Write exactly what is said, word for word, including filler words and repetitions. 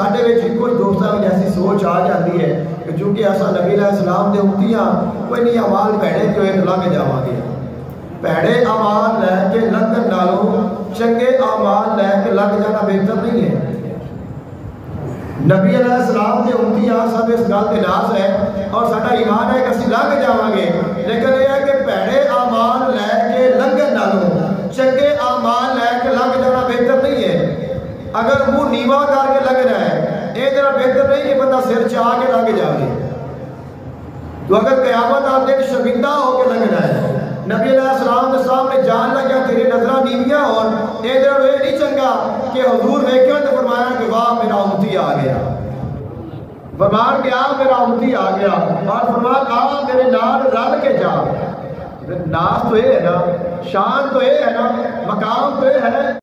साढ़े विच भी कुछ दोस्तों में ऐसी सोच आ जाती है कि चूंकि असा नबी अलैहिस्सलाम दे उम्मती हां, कोई नहीं अमाल भैड़े जो एक लंघ जावांगे। भैड़े अमाल लैके लंघण नालों चंगे अमाल लैके लंघ जाना बेहतर नहीं है। नबी अलैहिस्सलाम दे उम्मती हां, सब इस गल ते नाज़ है और साडा ईमान है कि असीं लंघ जावांगे, लेकिन यह है कि भैड़े अमाल लैके लंघण नालों चंगे अमाल लैके लंघ जाना बेहतर नहीं है। अगर मुंह नीवा करके लगना है, ये जरा बेहतर नहीं कि बंदा सिर चा के लंघ जाए। तो अगर क़यामत आप दिन शर्मिंदा होकर लगना है, नबी अलैहिस्सलाम के सामने जान लग गया तेरी नजरा नीवियां और ये जरा ये नहीं चंगा कि हुजूर वेख्या तो फरमाया कि वाह मेरा उम्मती आ गया, फरमान के आ मेरा उम्मती आ गया और फरमान आ मेरे नाल रल के जा। नाज तो ये है ना, शान तो ये है ना, मकाम तो ये है।